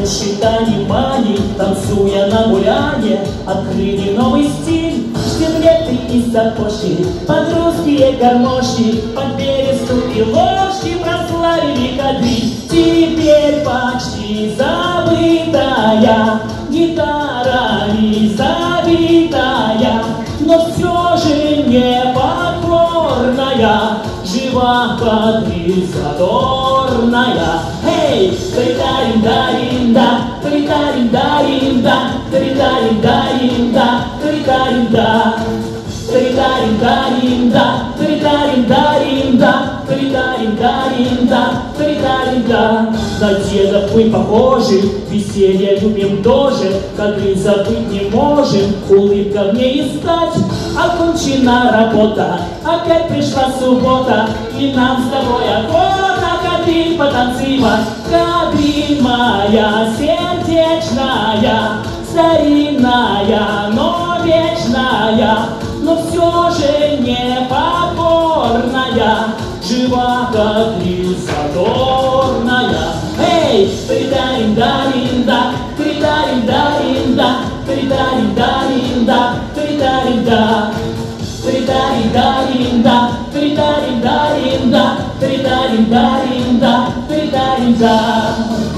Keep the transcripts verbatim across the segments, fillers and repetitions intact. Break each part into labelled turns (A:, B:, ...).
A: души Танимани, танцуя на гуляне, открыли новый стиль. Штиблеты и сапожки, под русские гармошки, под бересту и ложки прославили кадриль. Теперь почти забытая гитара не забитая, но все же непокорная, жива кадриль задорная. Эй, таритарин-дарин-да, таритарин-дарин-да, таритарин-дарин-да, таритарин-да, таритарин-дарин-да, таритарин-дарин-да, таритарин-дарин-да, таритарин-да. На дедов мы похожи, веселье любим тоже, кадриль забыть не можем, улыбка мне и стать. Окончена работа, опять пришла суббота, и нам с тобой охота кадриль потанцевать. Кадриль моя сердечная, старинная, но вечная, но все же непокорная, жива кадриль задорная. Эй, таритарин-дарин-да, таритарин-дарин-да, таритарин-дарин-да, таритарин-да, таритарин-дарин-да, таритарин-дарин-да, таритарин-дарин-да, таритарин-да.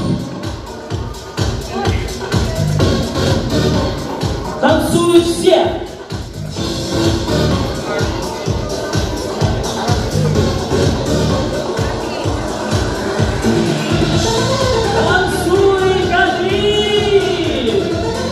A: Танцуют все! Танцуй, кадриль!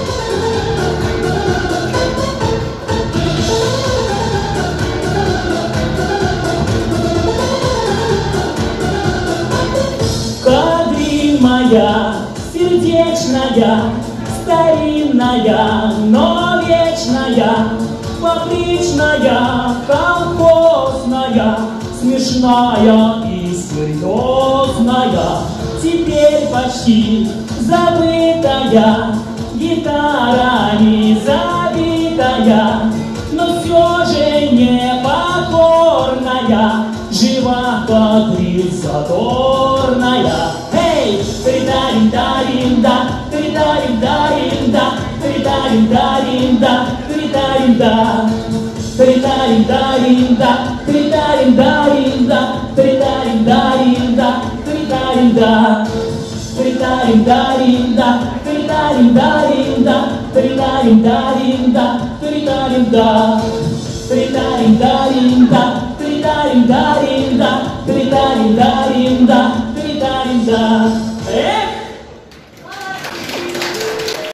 A: Кадриль моя сердечная, старинная, но вечная, фабричная, колхозная, смешная и серьезная. Теперь почти забытая, гитара не забитая, но все же непокорная, жива кадриль задорная. Эй, таритарин-дарин-да, таритарин-дарин-да, таритарин-дарин-да, таритарин-да, таритарин-дарин-да, таритарин-дарин-да, таритарин-дарин-да, таритарин-да, таритарин-дарин-да, таритарин-дарин-да, таритарин-дарин-да, таритарин-да, таритарин-дарин-да, таритарин-дарин-да, таритарин-дарин-да.